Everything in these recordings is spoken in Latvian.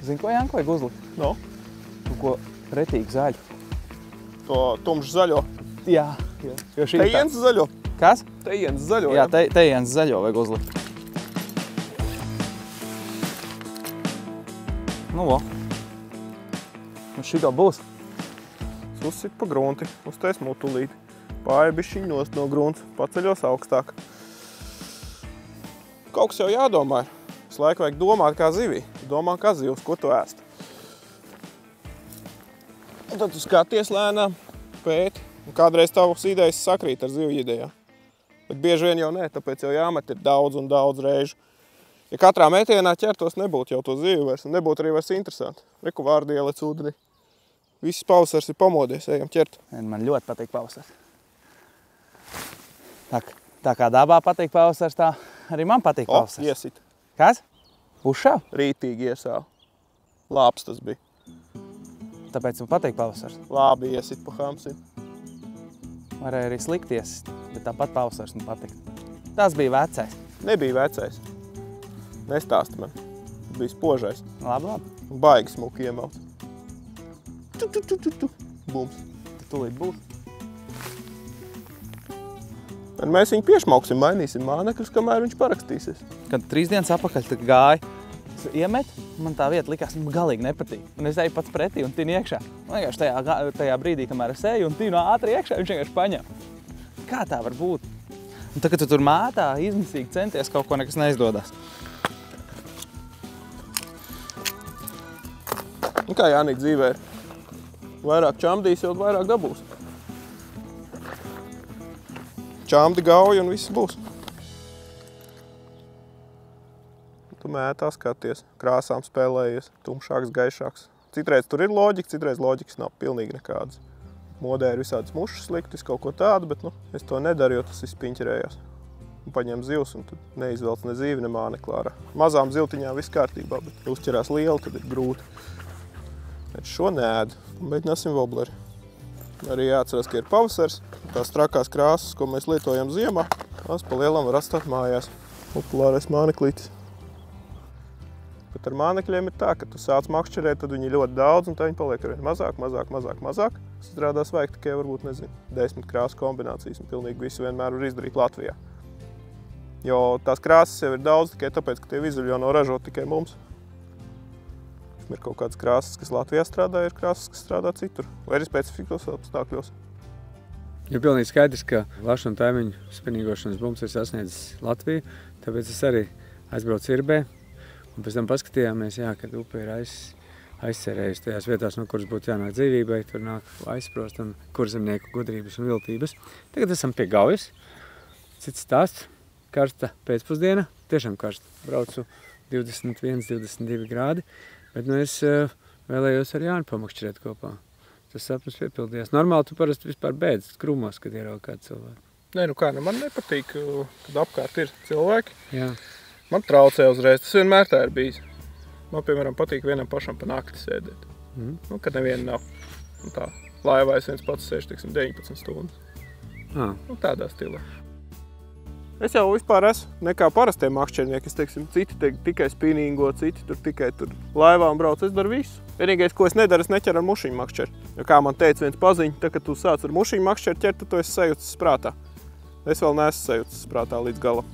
Zini, ko Janka vajag uzlikt? No. Tu ko pretīgi zaļu. To tumšu zaļo. Jā. Jo šī Tejens zaļo. Kas? Tejens zaļo. Jā, tejens zaļo vajag uzlikt. Nu, vo. Nu, šito būs. Uzsit pa grunti, uztais mutulīti. Pāri bišķiņ nost no grunts, paceļos augstāk. Kaut kas jau jādomā ir. Visu laiku vajag domāt kā zivī. Domā kā zivs, ko tu ēst. Un tad tu skaties lēnām, pēti. Un kādreiz tavas idejas sakrīt ar zivju idejā. Bet bieži vien jau ne, tāpēc jau jāmet ir daudz un daudz reižu. Ja katrā metienā ķertos, nebūtu jau to zivju vairs, un nebūtu arī vairs interesanti. Reku vārdi ielec ūdenī. Viss pavasars ir pamodies, ejam ķert. Man ļoti patīk pavasars. Tā kā dabā patīk pavasars, tā arī man patīk pavasars. O, iesit. Kas? Uzšāv? Rītīgi iesāv. Lāps tas bija. Tāpēc man patīk pavasars. Labi iesit pa hamsim. Varēja arī slikti iesit, bet tāpat pavasars man patīk. Tas bija vecais. Nebija vecais. Nestāsti man. Bija spožais. Labi. Baigi smuki iemauts. Bums. Tūlīt būs. Un mēs viņu piešmauksim, mainīsim mānekļus, kamēr viņš parakstīsies. Kad 3 dienas apakaļ tā gāja, iemet, man tā vieta likās, man galīgi nepatīk. Un es eju pats pretī un tinu iekšā. Man vienkārši tajā brīdī, kamēr es eju un tinu ātri iekšā, viņš vienkārši paņem. Kā tā var būt? Un tā, kad tu tur mātā izmisīgi centies, kaut ko nekas neizdodas. Un kā Jānīt dzīvē ir? Vairāk čamdīs, jau vairāk dabūs. Čamdi gauja un viss būs. Tu mētā skaties, krāsām spēlējies, tumšāks, gaišāks. Citreiz tur ir loģika, citreiz loģikas nav pilnīgi nekādas. Modē ir visādas mušas liktas, kaut ko tādu, bet es to nedaru, jo tas viss piņķerējās. Un paņem zivs un tad neizvelc ne zīvi, ne māneklā. Mazām zivtiņām viss kārtībā, bet uzķerās liela, tad ir grūti. Bet šo neēdu. Mēģināsim wobleri. Arī jāatcerās, ka ir pavasars. Tās trakās krāsas, ko mēs lietojam ziemā, tās pa lielam var atstāt mājās. Populārais māneklītis. Bet ar mānekļiem ir tā, ka tu sāc makšķerēt, tad viņi ļoti daudz, un tā viņi paliek arvien mazāk. Strādās vajag tikai, varbūt, 10 krāsu kombinācijas, un pilnīgi visu vienmēr var izdarīt Latvijā. Jo tās krāsas jau ir daudz tikai tāpēc, ka tie vizuļi jau nav ražot tikai mums. Ir kaut kādas krāsas, kas Latvijā strādā, ir krāsas, kas strādā citur. Vai arī specifikos apstākļos. Ir pilnīgi skaidrs, ka lašu un taimiņu spinīgošanas bums ir sasniedzis Latviju, tāpēc es arī aizbraucu Irbē. Un pēc tam paskatījāmies, kad upe ir aizcerējusi tajās vietās, no kuras būtu jānāk dzīvībai. Tur nāk aizsprost un kurzemnieku gudrības un viltības. Tagad esam pie Gaujas. Cits stāsts. Karsta pēcpusdiena. Tiešām karsta. Braucu 21, 22 grādi. Bet es vēlējos ar Jāni pamakšķerēt kopā. Tas sapnis piepildījās. Normāli tu parasti vispār bēdz krūmos, kad ieraugi kādu cilvēku. Nē, nu kā, man nepatīk, kad apkārt ir cilvēki. Jā. Man traucē uzreiz, tas vienmēr tā ir bijis. Man, piemēram, patīk vienam pašam pa nakti sēdēt. Nu, kad neviena nav. Un tā, laivā es viens pats sēžu, 19 stundas. Nu, tādā stilā. Es jau vispār esmu nekā parastie makšķernieki, citi tikai spinīgo, citi tur tikai laivām brauc, es daru visu. Vienīgais, ko es nedaru, es neķeru ar mušiņu makšķeri. Jo kā man teica viens paziņš, tad, kad tu sāc ar mušiņu makšķeri ķert, tad tu esi sajūtas prātā. Es vēl neesmu sajūtas prātā līdz galam.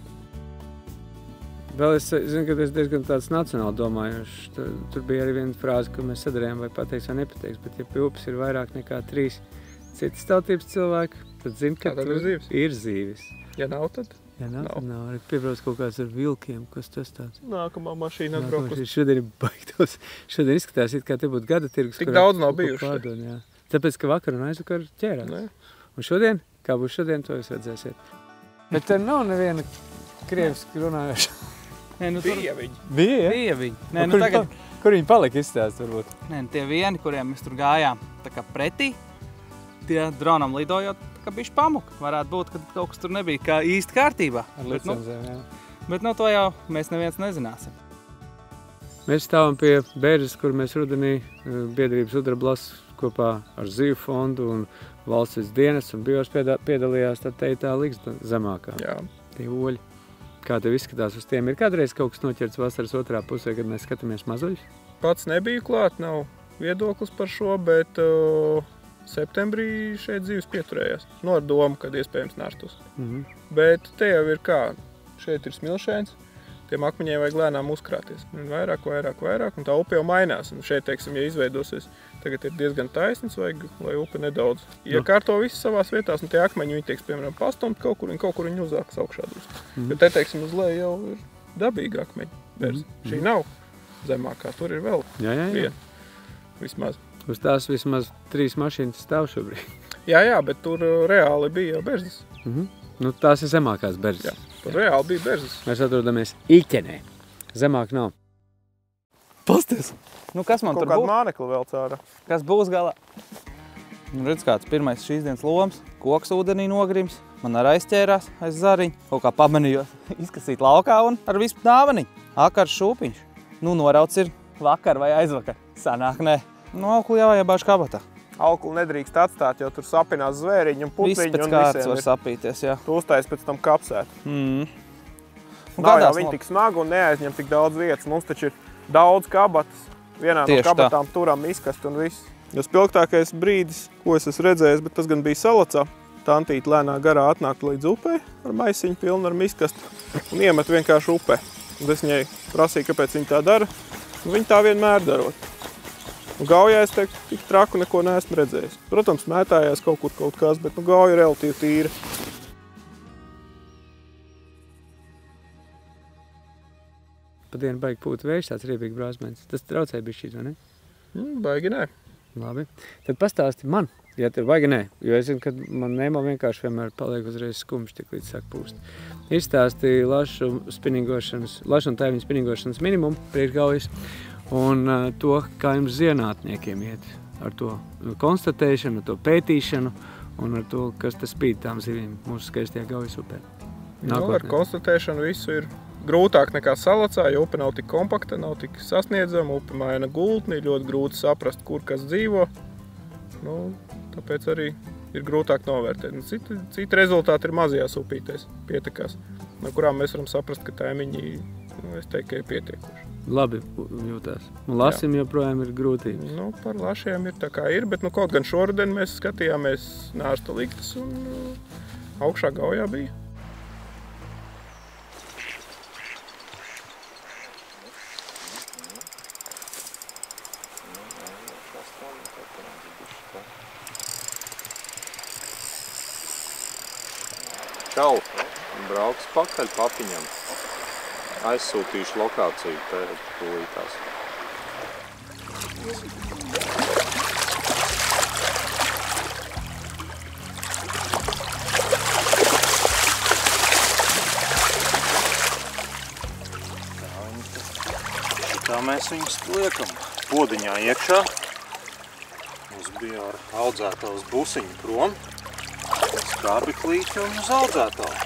Vēl es zinu, ka es diezgan tāds nacionāli domājuši. Tur bija arī viena frāze, ko mēs sadarījām, vai pateiks vai nepateiks, bet ja pie upes ir vairāk nekā 3 citas tautības cilvēki, tad zinu, ka tur ir zīvis. Ja nav, tad? Ja nav, tad nav. Arī piebrauc kaut kāds ar vilkiem, kas tas tāds. Nākamā mašīna atbraukus. Šodien ir baigtos. Šodien izskatās, kā te būtu gada tirgus. Tik daudz nav bijuši. Tāpēc, ka vakar un aizvakar ķērās. Un šodien, kā būs šodien, to jūs redzēsiet. Bet te nav neviena krieviski runājoša. Bija viņi. Bija viņi. Kur viņi palika izstāst, varbūt? Nē, tie vieni, kuriem mēs tur gājām tā kā pretī, tie dronam lidojot, ka bišķi pamuka. Varētu būt, ka kaut kas tur nebija kā īsti kārtībā. Ar licencēm, jā. Bet to jau mēs neviens nezināsim. Mēs stāvam pie bērzes, kur mēs rudenī biedrības Udrablas kopā ar Zivju fondu un valsts dienas un bijos piedalījās, tad te tā liks zemākā. Jā. Tie oļi. Kā tev izskatās uz tiem? Ir kādreiz kaut kas noķerts vasaras otrā pusē, kad mēs skatāmies mazuļus? Pats nebiju klāt, nav viedoklis par šo, bet septembrī šeit dzīves pieturējās. No ar domu, kad iespējams nārstos. Bet te jau ir kā, šeit ir smilšēns, tiem akmeņiem vajag lēnām uzkrāties. Vairāk, un tā upe jau mainās. Un šeit, teiksim, ja izveidosies, tagad ir diezgan taisns, vajag, lai upe nedaudz iekārto visu savās vietās, un tie akmeņi, viņi tieks, piemēram, pastumt kaut kur viņi uzākas augšā drusku. Jo te, teiksim, uz leju jau ir dabīga akmeņa verzi. Šī nav zemākā, tur ir vēl viena, vismaz. Uz tās vismaz 3 mašīnas stāv šobrīd. Jā, bet tur reāli bija jau berzes. Nu, tās ir zemākās berzes. Jā, tur reāli bija berzes. Mēs atrodamies Īķenē. Zemāk nav. Pasties! Nu, kas man kaut tur kādu būs? mānekli vēl cārā. Kas būs galā? Nu, redz, kāds pirmais šīs dienas loms. Koks ūdenī nogrims. Man ar aizķērās aiz zariņu. Kaut kā pamanījos izkasīt laukā un ar visu dāvaniņu. Akars šūpiņš. Nu, norauts ir vakar vai aizvakar. Sanāk, nē. Nu, aukli jau jābāž kabatā. Aukli nedrīkst atstāt, jo tur sapinās zvēriņi un putviņi. Viss pēc kārtas var sapīties, jā. Tu uztais pēc tam kapsēt. Nav jau viņi tik smagi un neaizņem tik daudz vietas. Mums taču ir daudz kabatas. Vienā no kabatām turam izkast un viss. Jo spilgtākais brīdis, ko es esmu redzējis, bet tas gan bija Salacā. Tantīte lēnā garā atnākt līdz upei ar maisiņu pilnu ar miskastu un iemet vienkārši upē. Un es viņai prasīju, kāpēc viņa tā dara. Un viņa tā vienmēr darot. Un gaujā es teiktu, tik traku neko neesmu redzējis. Protams, mētājās kaut kur kaut kas, bet gauja ir relatīvi tīra. Pa dienu baigi pūt vējš, tāds riebīgi brāzmēns. Tas traucēja bišķīt, vai ne? Baigi nē. Labi. Tad pastāsti man, ja tev baigi nē, jo es zinu, ka man Nemo vienkārši vienmēr paliek uzreiz skumjš, tik līdz sāk pūst. Izstāstīja lašu un taiviņu spinīgošanas minimumu priekšgaujas. Un to, kā jums zinātniekiem iet ar to konstatēšanu, to pētīšanu un ar to, kas tas spīd tām zivīm mūsu skaistajā Gaujas upē. Ar konstatēšanu visu ir grūtāk nekā Salacā, jo upe nav tik kompakta, nav tik sasniedzama, upe maina gultni, ļoti grūti saprast, kur kas dzīvo. Tāpēc arī ir grūtāk novērtēt. Citi rezultāti ir mazajās upītēs, pietekās, no kurām mēs varam saprast, ka taimiņi, es teiktu, ka ir pietiekuši. Labi jūtās. Un lasim joprojām ir grūtības. Par lašiem ir tā kā ir, bet kaut gan šoruden mēs skatījāmies nārsta liktas un augšā Gaujā bija. Čau! Brauks pakaļ papiņam. Aizsūtīšu lokāciju tūlītās. Tā mēs viņus liekam podiņā iekšā. Mums bija ar audzētavas busiņu prom. Skarbi klīķi un uz audzētavu.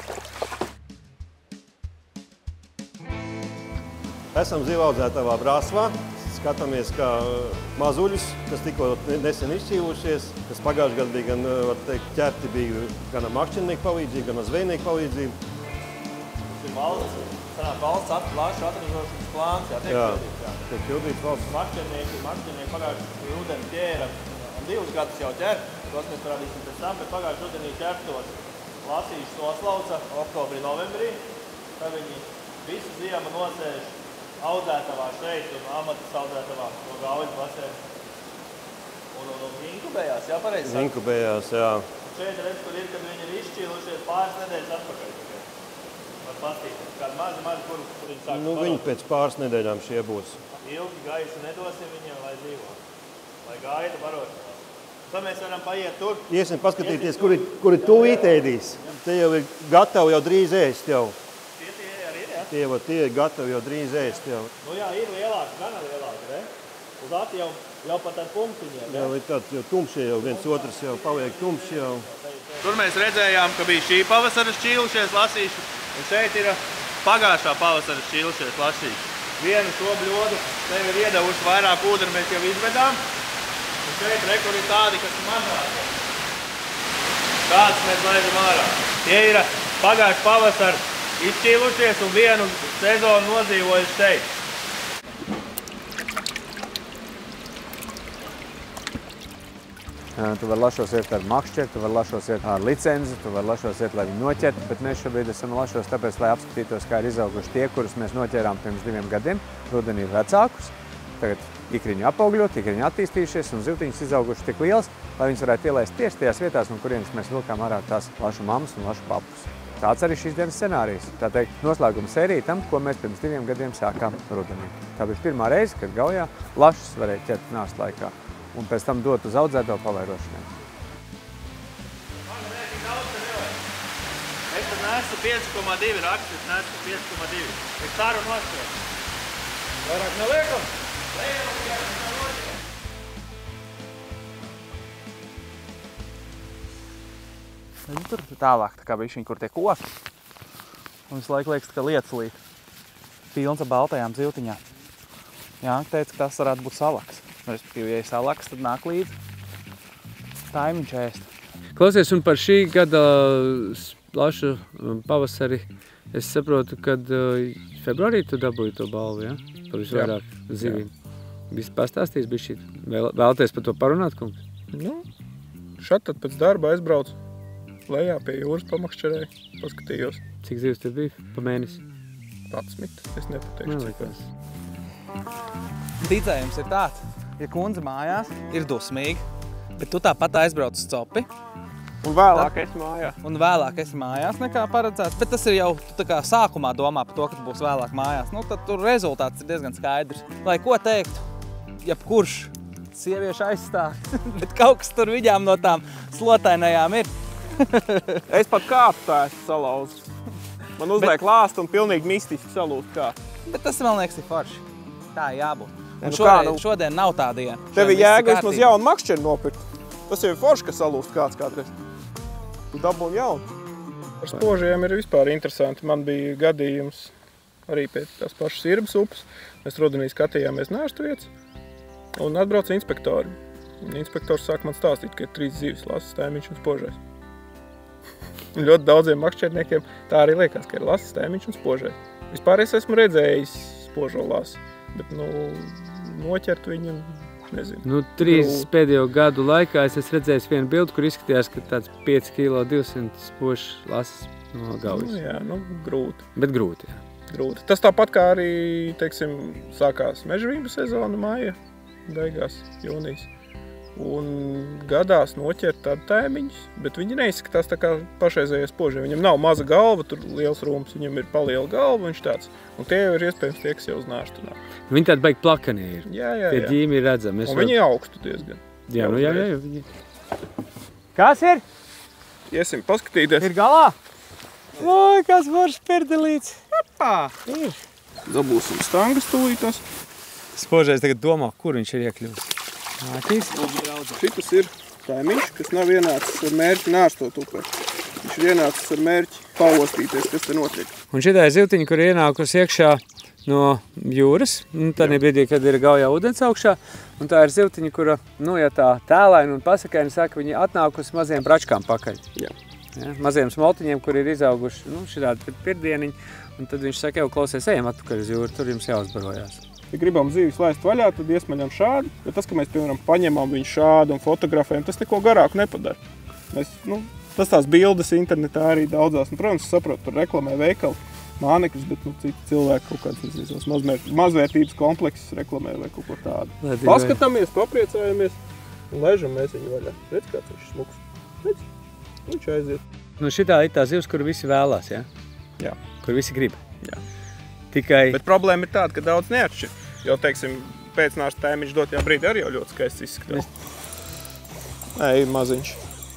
Esam zivaudzētavā Brāsvā. Skatāmies, kā mazuļus, kas tikko nesen izšķīvušies, kas pagājušajā gadā bija gan, var teikt, ķerti bija gan ar makšķernieku palīdzību, gan ar zvejnieku palīdzību. Tas ir valsts lašu atražošanas plāns, Jā, tiek pildīts valsts. Makšķernieki pagājušajā rudeni ķēra, 2 gadus jau ķer, tos mēs parādīsim pēc tam, bet pagājušajā rudenī ķertos lasīšus noslauca oktobrī, novembrī, tad viņi visu ziemu nosēž audzētavā šeit un amatas audzētavā no Gaujas basēna. Un inkubējās, jā, pareizi saka? Inkubējās, jā. Šeit redz, kur ir, kad viņi ir izšķīlušies pāris nedēļas atpakaļ. Var pastīties, kādi mazi, kur viņi sāk. Viņi pēc pāris nedēļām šie būs. Ilgi gaisu nedosim viņiem, lai dzīvo. Lai gaida barošanās. Tad mēs varam paiet tur. Iesim paskatīties, kuri tūlīt ēdīs. Te jau ir gatavi jau drīz ēst jau. Tie ir gatavi jau drīz ēst jau. Jā, ir lielāki, gana lielāki, ne? Uz ati jau pat ar punktiņiem, ne? Jā, ir tāds jau tumšie jau, viens otrs jau paliek tumši jau. Tur mēs redzējām, ka bija šī pavasara šķīlušies lasīši, un šeit ir pagājušā pavasara šķīlušies lasīši. Vienu šo bļodu tev ir iedevuši vairāk ūdeni, mēs jau izvedām, un šeit rekur ir tādi, kas ir mazāki. Kāds mēs laidam ārā. Tie ir pagājuši pavasara izšķīlušies un vienu sezonu nodzīvojuši šeit. Tu vari lašos iet ar makšķeri, tu vari lašos iet ar licenzi, tu vari lašos iet, lai viņi noķertu, bet mēs šobrīd esam lašos tāpēc, lai apskatītos, kā ir izauguši tie, kurus mēs noķērām pirms 2 gadiem, rudenī vecākus. Tagad ikriņi apaugļot, ikriņi attīstījušies un zivtiņas izauguši tik liels, lai viņas varētu ielaist tieši tajās vietās, no kurienes mēs vilkām ārā tās lašu mammas un lašu papus. Tāds arī šīs dienas scenārijs. Tā teikt, noslēguma sērija tam, ko mēs pirms 2 gadiem sākām rudenī. Tā bija pirmā reize, kad Gaujā lašus varēja ķert nāst laikā un pēc tam dot uz audzēto pavairošanai. Es tad nesu 5,2 raksts, es nesu 5,2. Es tāru nospēju. Vairāk neliekam? Tur tālāk, tā kā bišķiņ, kur tie koki. Un visu laiku liekas, ka lietas pilns ar baltajām zivtiņām. Jānka teica, ka tas varētu būt salaks. Respektīvi, ja ir salaks, tad nāk līdzi taimiņš ēst. Klausies, un par šī gada lašu pavasari es saprotu, kad februārī tu dabūji to balvu, ja? Par visvairāk zivīm. Viss pastāstīs bišķīt? Vēlaties par to parunāt, kungs? Nu, šad tad pēc darba aizbraucu lejā pie jūras pamakšķerēju, paskatījos. Cik zivs tev bija pa mēnesi? 11, es nepateikšu, cik tas. Ticējums ir tāds, ja kundze mājās ir dusmīga, bet tu tāpat aizbrauc uz copi. Un vēlāk esi mājās. Un vēlāk esi mājās nekā paredzēts, bet tas ir jau tu tā kā sākumā domā par to, ka tu būs vēlāk mājās. Nu, tad tur rezultāts ir diezgan skaidrs. Lai ko teiktu, jebkurš sieviešu aizstāv, bet kaut kas tur viņām no tām slotainajām ir. Es pat kāpu tā esmu salauzis. Man uzliek lāstu un pilnīgi mistiski salūst kāpu. Bet tas, man liekas, ir forši. Tā jābūt. Un Nu šodien nav tā diena. Tev ir jēga vismaz jaunu makšķeri nopirkt. Tas jau ir forši, ka salūst kāds kādreiz. Tu dabūni jaunu. Ar spožiem ir vispār interesanti. Man bija gadījums arī pēc tās pašas Irbas upes. Mēs rudenī skatījāmies nērstu vietas un atbrauca inspektori. Inspektors sāk man stāstīt, ka ir 3 zivis, lasas, tēmiņš un spožais. Ļoti daudziem makšķerniekiem tā arī liekas, ka ir lasas, tēmiņš un spožais. Vispār es esmu redzējis spožo lasu, bet noķert viņu nezinu. 3 pēdējo gadu laikā es esmu redzējis vienu bildi, kur izskatījās, ka tāds 5 kg 200 spožs lasas no Gaujas. Jā, grūti. Bet grūti, jā. Grūti. Tas tāpat kā arī, teiksim, sākās mežavību sezona māja, beigās jūnijas. Un gadās noķert tādu tēmiņus, bet viņi neizskatās tā kā pašreizējie spoži. Viņam nav maza galva, tur liels rūms, viņam ir paliela galva, viņš tāds. Un tie jau ir iespējams tie, kas jau uz nārstu nāk. Viņi tādi baigi plakanie ir. Jā. Tie ģīmi ir redzami. Un viņi augstu diezgan. Jā, jā. Viņi... Kas ir? Iesim paskatīties. Ir galā? Oi, kas foršs perdelīts. Epā! Ir. Dabūsim stangas tūlītas. Spožais tagad domā, kur viņš ir iekļuvis. Mākīs? Šitas ir tēmiņš, kas nav ienācis ar mērķi nārstot upē. Viņš ir ienācis ar mērķi paostīties, kas te notiek. Un šitā ir zivtiņa, kur ienākusi iekšā no jūras. Tādā brīdī, kad ir Gaujā ūdens augšā. Un tā ir zivtiņa, kura, ja tā tēlaini un pasakaini saka, viņi atnākusi maziem bračkām pakaļ. Jā. Ja, maziem smoltiņiem, kur ir izauguši šitādi pirdieniņi. Un tad viņš saka, jau klausies, ejam atpakaļ uz jūru, tur jums jāuzbarojās. Ja gribam zīvis laist vaļā, tad iesmaļam šādi, bet tas, ka mēs, piemēram, paņemam viņu šādu un fotografējam, tas neko garāku nepadara. Mēs, tas tās bildes internetā arī daudzās. Un, protams, es saprotu, par reklamē veikalu mānekļus, bet citi cilvēki kaut kāds mazvērtības kompleksus reklamē vai kaut ko tādu. Paskatāmies, papriecājamies un laižam mēs viņu vaļā. Redz, kāds viņš smuks. Redz, viņš aiziet. Šitā ir tā zivs, kuru visi vēlās, ja? Jā. Kur visi grib. Jā. Tikai... Bet problēma ir tāda, ka daudz neatšķir. Jo, teiksim, pēc nārsta tēmiņš dotajā brīdī arī jau ļoti skaists izskatās. Ej, maziņš.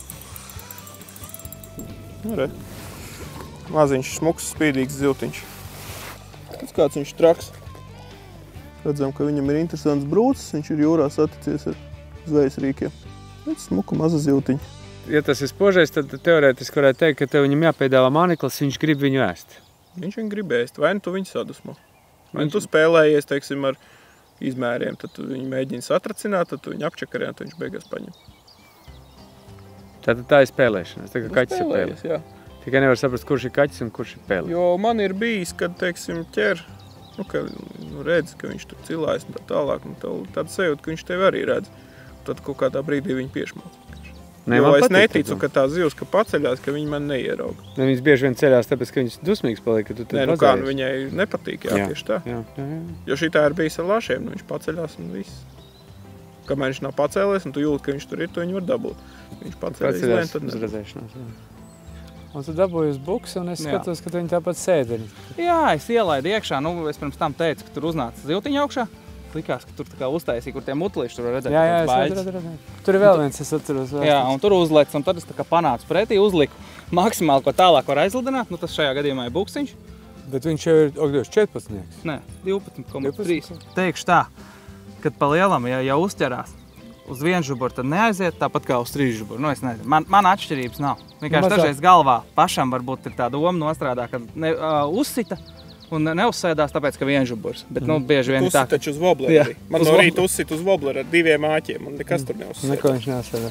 Re. Maziņš, smuks, spīdīgs zivtiņš. Kāds viņš traks. Redzam, ka viņam ir interesants brūcis. Viņš ir jūrā saticies ar zvejas rīkiem. Smuka maza zivtiņa. Ja tas ir spožais, tad teorētiski varētu teikt, ka tev viņam jāpiedāvā māneklis, viņš grib viņu ēst. Viņš viņu grib ēst, vai nu tu viņu sadusmo. Vai nu tu spēlējies, teiksim, ar izmēriem, tad tu viņu mēģini satracināt, tad tu viņu apčakarē, tad viņš beigās paņem. Tātad tā ir spēlēšanās, tā kā kaķis ir spēlējies, jā. Tikai nevar saprast, kurš ir kaķis un kurš ir peli. Jo man ir bijis, kad, teiksim, ķer, ka redz, ka viņš tur cilājas un tā tālāk, un tāda sajūta, ka viņš tevi arī redz. Tad kaut kādā brīdī viņi piešmauc. Jo es neticu, ka tā zivs, ka paceļās, ka viņi man neierauga. Viņas bieži vien ceļās, tāpēc, ka viņas dusmīgs paliek, ka tu Nē, kā viņai nepatīk, tieši tā. Jā. Jo šitā ir bijis ar lašiem, viņš paceļās un viss. Kamēr viņš nav pacēlies un tu jūti, ka viņš tur ir, to viņi var dabūt. Viņš paceļās, tad uzredzēšanās. Un tu dabūji uz buks, un es skatos, ka viņi tāpat sēdeni. Jā, es ielaidu iekšā, es pirms tam teicu, ka tur uznāca zivtiņa augšā. Likās, ka tur tā kā uztaisīja, kur tie mutlīši tur var redzēt. Jā, es redzu. Tur ir vēl viens, es atceros. Jā, un tur uzlec, un tad es tā kā panācu pretī, uzliku maksimāli, ko tālāk var aizlidināt. Tas šajā gadījumā ir buksiņš. Bet viņš jau ir 14. Nē, 12,3. Teikšu tā, kad pa lielam, ja uzķerās uz vienu žuburu, tad neaiziet tāpat kā uz 3 žuburu. Es nezinu, man atšķirības nav. Vienkārši dažreiz galvā pašam varbūt ir tā doma nostrādā, kad uzsita. Un neuzsēdās tāpēc, ka vienžuburs, bet bieži vien tā. Uzsit taču uz vobleri arī. Man no rīta uzsit uz vobleri ar 2 āķiem, un nekas tur neuzsēdās. Neko viņš neuzsēdā.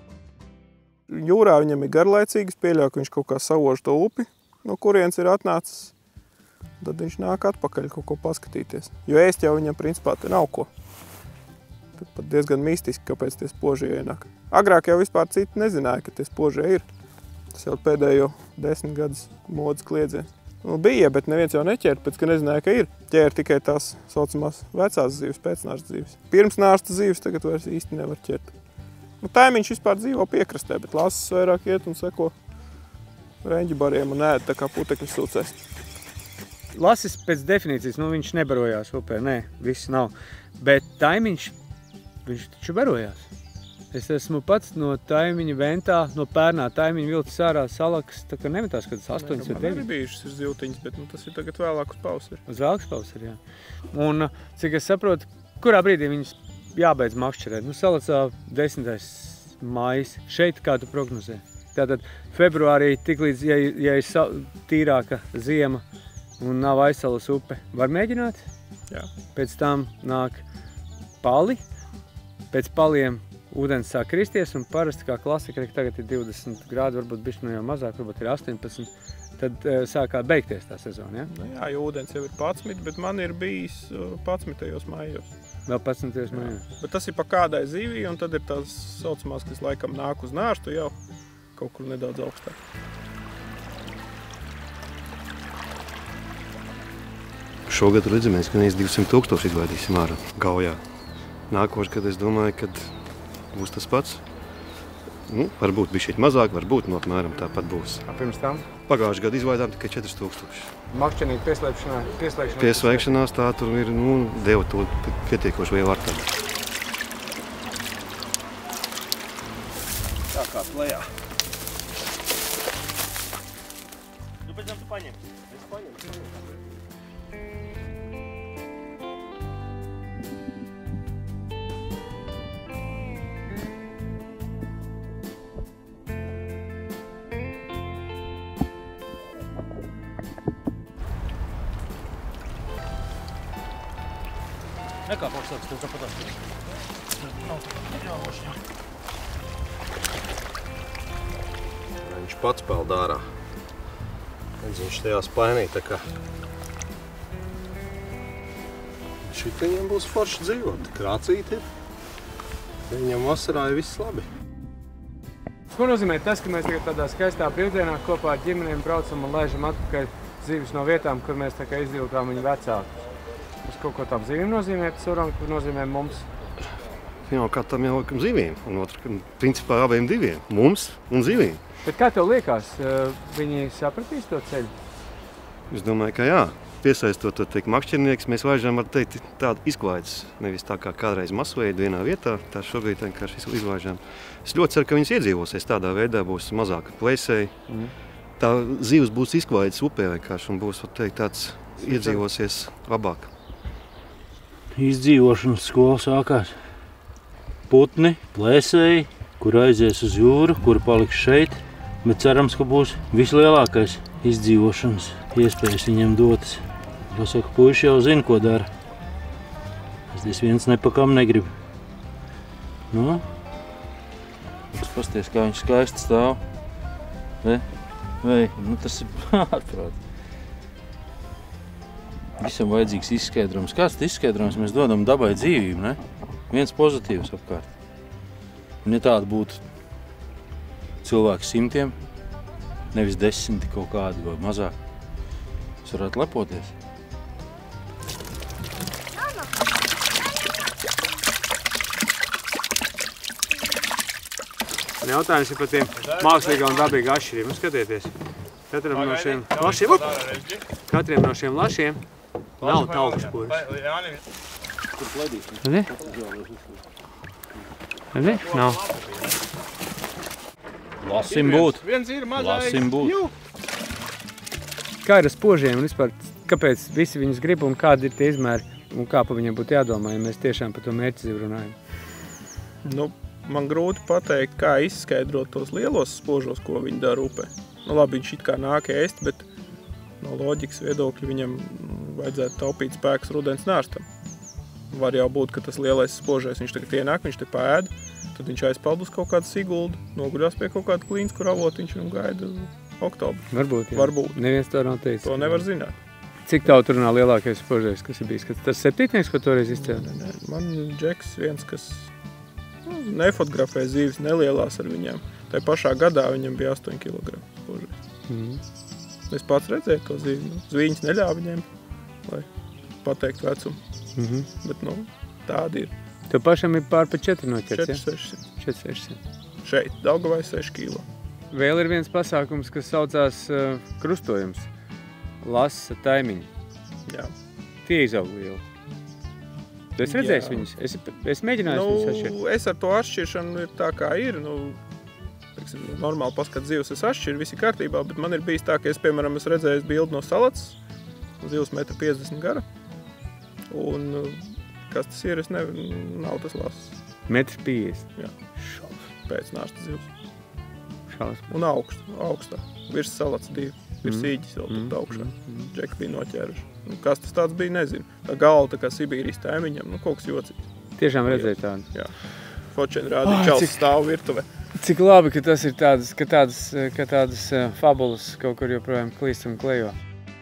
Jūrā viņam ir garlaicīgs, pieļauj, ka viņš kaut kā savož to upi, no kurienes ir atnācis. Tad viņš nāk atpakaļ kaut ko paskatīties. Jo ēst jau viņam principā te nav ko. Tad pat diezgan mistiski, kāpēc tie spožie ienāk. Agrāk jau vispār citi nezināja, ka tie spožie ir. Tas jau pēdējo 10 gadus modas kliedziens. Bija, bet neviens jau neķēra, pēc ka nezināja, ka ir. Ķēra tikai tās saucamās vecās zivis, pēcnārsta zivis. Pirmsnārsta zivis tagad vairs īsti nevar ķert. Taimiņš vispār dzīvo piekrastē, bet lasis vairāk iet un seko reņģibariem un ēd tā kā putekļu sūcēs. Lasis pēc definīcijas, viņš nebarojās upē, nē, viss nav. Bet taimiņš, viņš taču barojās. Es esmu pats no taimiņa ventā, no pērnā taimiņa vilcis ārā salakas, tā kā nemetās, kad 8 vai 9. Man arī bijušas ir zivtiņas, bet tas ir tagad vēlāk uz pavasari. Uz vēlāks pavasari, jā. Un, cik es saprotu, kurā brīdī viņas jābeidz makšķerēt? Salacā 10. maijs. Šeit kā tu prognozē? Tātad februārī tiklīdz, ja ir tīrāka ziema un nav aizsalas upe, var mēģināt? Jā. Pēc tam nāk pali, pēc paliem ūdens sāk kristies, un parasti kā klasika, tagad ir 20 grādi, varbūt bišķi jau mazāk, varbūt ir 18, tad sākā beigties tā sezona, ja? Jā, jo ūdens jau ir 11, bet man ir bijis 11. maijos. Vēl 11. maijos. Bet tas ir pa kādai zivī, un tad ir tās saucamās, kas laikam nāk uz nārstu jau kaut kur nedaudz augstāk. Šogad redzamēs, ka mēs 200 000 izlaidīsim ārā gaujā. Nākoši, kad es domāju, kad būs tas pats. Varbūt bišķiet mazāk, varbūt apmēram tāpat būs. Pirms tam? Pagājuši gadu izlaidām tikai 4000. Makšķenīt pieslēgšanās? Pieslēgšanās tā tur ir, deva to pietiekoši lielu artaļu. Tā kā plējā. Pēc tam tu paņem. Es paņem. Nekā pašsāks tev tāpat Viņš pats peld ārā. Viņš tajā spainī tā kā. Šit viņam būs forši dzīvot. Krācīt ir. Viņam vasarā ir viss labi. Ko nozīmē tas, ka mēs tagad tādā skaistā brīvdienā kopā ar ģimenēm braucam un laižam atpakaļ zivis no vietām, kur mēs tā kā izdzīvotām viņu vecākus? Tas kaut ko tām zivīm nozīmē, tas varam, ko nozīmē mums? Jā, kā tam jau zivīm. Un principā abiem diviem. Mums un zivīm. Bet kā tev liekas, viņi sapratīs to ceļu? Es domāju, ka jā. Piesaistot to makšķernieks, mēs laižam, var teikt, tādu izklaides. Nevis tā kā kādreiz masveidu vienā vietā, tā šobrīd vienkārši izlaižam. Es ļoti ceru, ka viņas iedzīvosies tādā veidā, būs mazāk plēsēji. Tā zivs būs izklaides upē vienkārši un būs, var teikt, tāds iedzīvosies labāk. Izdzīvošanas skola sākās. Putni, plēsēji, kur aizies uz jūru, kur paliks šeit, bet cerams, ka būs vislielākais izdzīvošanas iespējas viņiem dotas. Jo saka, puiši jau zina, ko dara. Es viens nepakam negrib. Pasties, kā viņš skaisti stāv. Vai, nu tas ir ārprāt. Visam vajadzīgs izskaidrojums. Kāds tas izskaidrojums? Mēs dodam dabai dzīvību, ne? Viens pozitīvs apkārt. Un ja tāda būtu cilvēki 100, nevis 10 kaut kādi vai mazāk, es varētu lepoties. Jautājums ir par tiem mākslīgā un dabīgā atšķirību. Skatieties, katram no šiem lašiem nav taukšpūris. Nav. Lasim būt. Lasim būt. Kā ir ar spožiem un vispār, kāpēc visi viņus grib un kādi ir tie izmēri un kā pa viņiem būtu jādomā, ja mēs tiešām par to mērķizību runājam? Nu, man grūti pateikt, kā izskaidrot tos lielos spožos, ko viņi dara upē. Nu, labi, viņš it kā nāk ēst, bet no loģikas viedokļa viņam vajadzētu taupīt spēkus rudens nārstam. Var jau būt, ka tas lielais spožais, viņš tagad ienāk, viņš te pēd, tad viņš aizpeld uz kaut kādu siguldu, noguļās pie kaut kāda klīns, kur avotiņš un gaida oktobru. Varbūt, jā. Varbūt. Neviens to nav teicis. To nevar zināt. Cik tavu tur runā lielākais spožais, kas ir bijis? Tas 7, ko toreiz izcēla? Nē. Man džeks viens, kas nefotografē zīves nelielās ar viņām. Tai pašā gadā viņam bija 8 kg spožais. Es pats redzēju to zīvi. Zvīņas neļāva viņiem, lai pateikt vecumu. Bet, nu, tādi ir. Tev pašam ir pār pa 4 noķerts, 4-600. 4-600. Šeit, Daugavai 6 kg. Vēl ir viens pasākums, kas saucās krustojums. Lasa taimiņi. Jā. Tie izaug lieli. Tu esi redzējis viņus? Es mēģināju viņus atšķirt. Es ar to atšķiršanu ir tā kā ir. Teiksim, normāli paskat zivs es atšķiru, visi kārtībā, bet man ir bijis tā, ka es, piemēram, es redzēju bildi no salats, zivs 1,50 m gara. Un kas tas ir, nav tas lasas. 1,50 m? Jā. Pēc nārsta zivs. Šausmas. Un augstā. Virs salats 2. Ir sīģis vēl tur augšā. Džeki bija noķēruši. Kas tas tāds bija, nezinu. Tā galva tā kā Sibīrijas tēmiņam, kaut kas jocīgs. Tiešām redzēju tādu. Jā. Fočeni rādīja, čals stāv virtuvē. Cik labi, ka tas ir tādas fabulas kaut kur joprojām klīst un klejo.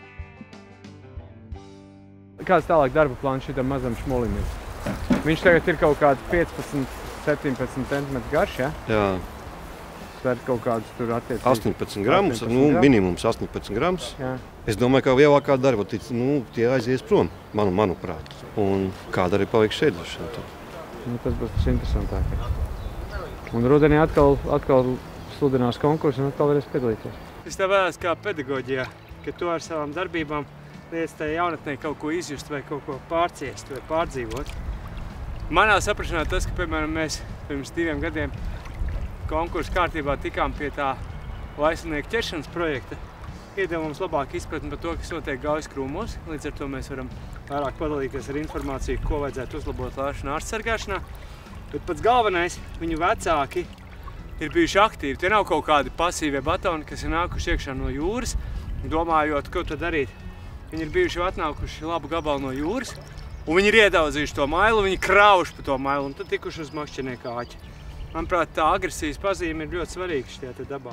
Kāds tālāk darba plāns šitam mazam šmolim ir? Viņš tagad ir kaut kāds 15-17 cm garš, ja? Jā. Sver kaut kādus tur attiecīgi. 18 gramus, minimums 18 gramus. Jā. Es domāju, ka lielākā darba tie aizies prom, manuprāt. Un kāda arī paliks šeit droši. Tas būs tas interesantākais. Un rudenī atkal sludinās konkursu un atkal varēs piedalīties. Es tev vēlos kā pedagoģijā, ka tu ar savām darbībām liec tai jaunatnē kaut ko izjust vai kaut ko pārciest vai pārdzīvot. Manā saprašanā tas, ka, piemēram, mēs pirms 2 gadiem konkursu kārtībā tikām pie tā laisvnieku ķeršanas projekta, iedeva mums labāk izpratni par to, kas notiek Gaujas krūmos. Līdz ar to mēs varam vairāk padalīties ar informāciju, ko vajadzētu uzlabot lāšu nārstu sargāšanā. Bet pats galvenais, viņu vecāki ir bijuši aktīvi. Tie nav kaut kādi pasīvie batoni, kas ir nākuši iekšā no jūras, domājot, ko tad darīt. Viņi ir bijuši atnākuši labu gabalu no jūras, un viņi ir iedaudzījuši to mailu, viņi krauši pa to mailu, un tad tikuši uz makšķernieka āķi. Manuprāt, tā agresijas pazīme ir ļoti svarīga šajā te dabā.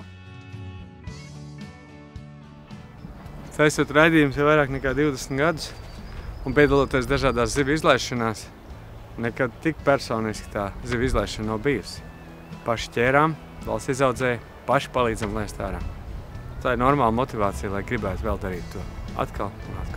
Taisot raidījumus jau vairāk nekā 20 gadus un piedaloties dažādās zivju izlaišanās, nekad tik personiski tā zivju izlaišana nav bijusi. Paši ķērām, valsts izaudzēja, paši palīdzam lēst ārā. Tā ir normāla motivācija, lai gribētu vēl darīt to atkal un atkal.